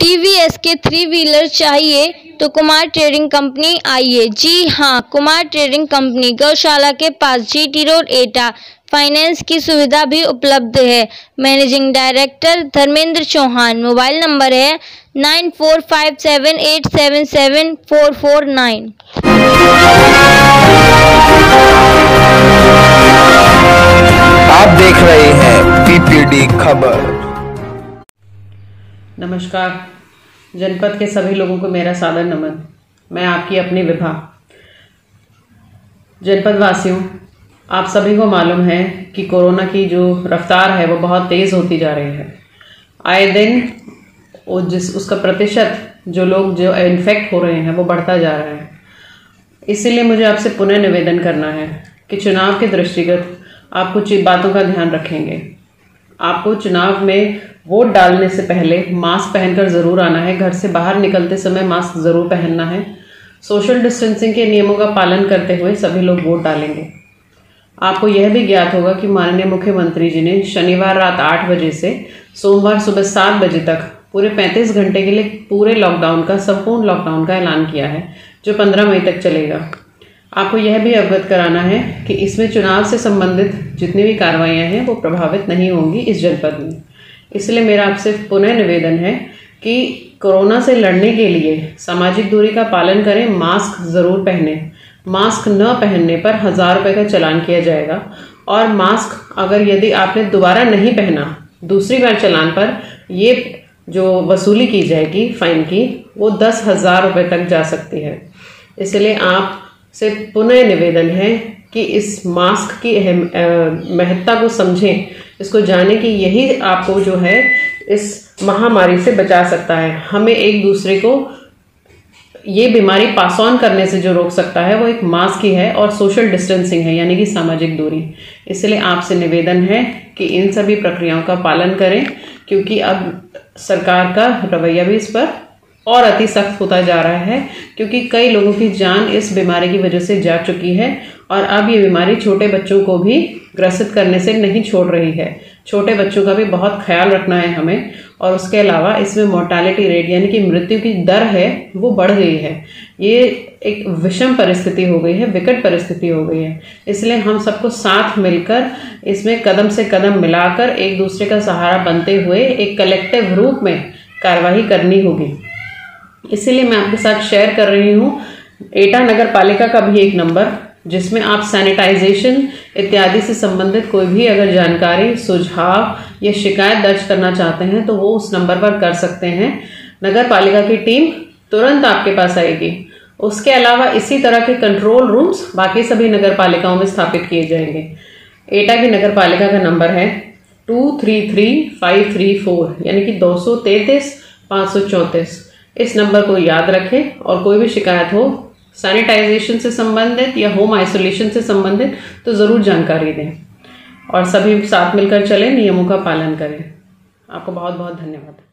TVS के 3 wheeler चाहिए तो कुमार ट्रेडिंग कंपनी आइए। जी हाँ, कुमार ट्रेडिंग कंपनी गौशाला के पास GT रोड एटा। फाइनेंस की सुविधा भी उपलब्ध है। Managing director Dharmendra Chauhan. Mobile number है 9457877449। आप देख रहे हैं PPD खबर। नमस्कार, जनपद के सभी लोगों को मेरा सादर नमन। मैं आपकी अपनी विभा। जनपद वासियों, आप सभी को मालूम है कि कोरोना की जो रफ्तार है वो बहुत तेज़ होती जा रही है। आए दिन उसका प्रतिशत जो लोग जो इन्फेक्ट हो रहे हैं वो बढ़ता जा रहा है। इसीलिए मुझे आपसे पुनः निवेदन करना है कि चुनाव के दृष्टिगत आप कुछ बातों का ध्यान रखेंगे। आपको चुनाव में वोट डालने से पहले मास्क पहनकर ज़रूर आना है। घर से बाहर निकलते समय मास्क ज़रूर पहनना है। सोशल डिस्टेंसिंग के नियमों का पालन करते हुए सभी लोग वोट डालेंगे। आपको यह भी ज्ञात होगा कि माननीय मुख्यमंत्री जी ने शनिवार रात 8 बजे से सोमवार सुबह 7 बजे तक पूरे 35 घंटे के लिए पूरे लॉकडाउन का, संपूर्ण लॉकडाउन का ऐलान किया है, जो 15 मई तक चलेगा। आपको यह भी अवगत कराना है कि इसमें चुनाव से संबंधित जितनी भी कार्रवाइयाँ हैं वो प्रभावित नहीं होंगी इस जनपद में। इसलिए मेरा आपसे पुनः निवेदन है कि कोरोना से लड़ने के लिए सामाजिक दूरी का पालन करें, मास्क जरूर पहने। मास्क न पहनने पर 1000 रुपये का चालान किया जाएगा। और मास्क अगर यदि आपने दोबारा नहीं पहना, दूसरी बार चालान पर ये जो वसूली की जाएगी फाइन की, वो 10,000 रुपये तक जा सकती है। इसलिए आप से पुनः निवेदन है कि इस मास्क की महत्ता को समझें, इसको जाने कि यही आपको जो है इस महामारी से बचा सकता है। हमें एक दूसरे को ये बीमारी पास ऑन करने से जो रोक सकता है वो एक मास्क ही है और सोशल डिस्टेंसिंग है, यानी कि सामाजिक दूरी। इसलिए आपसे निवेदन है कि इन सभी प्रक्रियाओं का पालन करें, क्योंकि अब सरकार का रवैया भी इस पर और अति सख्त होता जा रहा है, क्योंकि कई लोगों की जान इस बीमारी की वजह से जा चुकी है। और अब ये बीमारी छोटे बच्चों को भी ग्रसित करने से नहीं छोड़ रही है। छोटे बच्चों का भी बहुत ख्याल रखना है हमें। और उसके अलावा इसमें मोर्टालिटी रेट, यानी कि मृत्यु की दर है, वो बढ़ गई है। ये एक विषम परिस्थिति हो गई है, विकट परिस्थिति हो गई है। इसलिए हम सबको साथ मिलकर इसमें कदम से कदम मिलाकर एक दूसरे का सहारा बनते हुए एक कलेक्टिव रूप में कार्यवाही करनी होगी। इसीलिए मैं आपके साथ शेयर कर रही हूँ एटा नगर पालिका का भी एक नंबर, जिसमें आप सैनिटाइजेशन इत्यादि से संबंधित कोई भी अगर जानकारी, सुझाव या शिकायत दर्ज करना चाहते हैं तो वो उस नंबर पर कर सकते हैं। नगर पालिका की टीम तुरंत आपके पास आएगी। उसके अलावा इसी तरह के कंट्रोल रूम्स बाकी सभी नगर पालिकाओं में स्थापित किए जाएंगे। एटा की नगर पालिका का नंबर है 233534, यानी कि 233-534। इस नंबर को याद रखें और कोई भी शिकायत हो सैनिटाइजेशन से संबंधित या होम आइसोलेशन से संबंधित तो ज़रूर जानकारी दें। और सभी साथ मिलकर चलें, नियमों का पालन करें। आपको बहुत बहुत धन्यवाद।